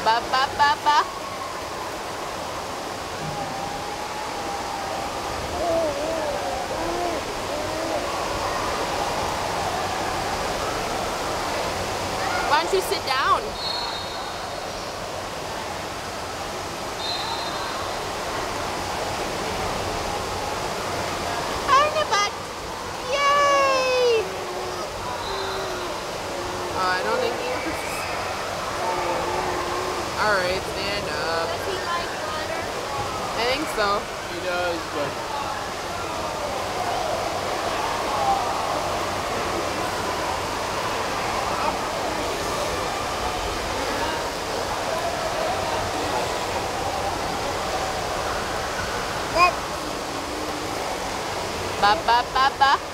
Ba ba ba ba. Why don't you sit down? On the butt. Yay! I don't think he was. Alright, stand up. Does he like water? I think so. He does, but Ba ba ba ba.